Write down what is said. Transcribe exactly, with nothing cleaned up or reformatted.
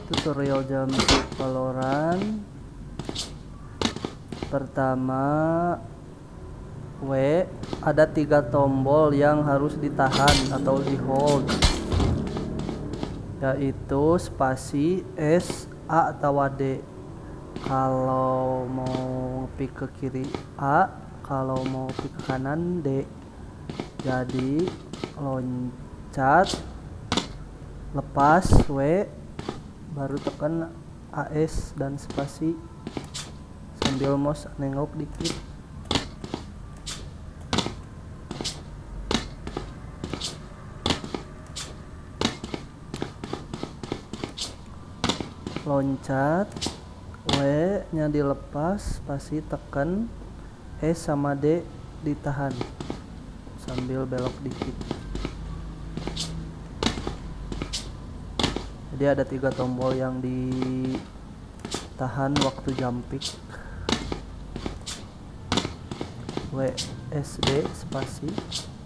Tutorial Jumping Valorant. Pertama, W, ada tiga tombol yang harus ditahan atau di hold, yaitu spasi, S, A atau D. Kalau mau pick ke kiri A, kalau mau pick ke kanan D. Jadi loncat, lepas W, baru tekan A S dan spasi sambil mouse nengok dikit. Loncat, W nya dilepas, spasi tekan, E sama D ditahan sambil belok dikit. Jadi ada tiga tombol yang ditahan waktu jumping. W, S, D, spasi.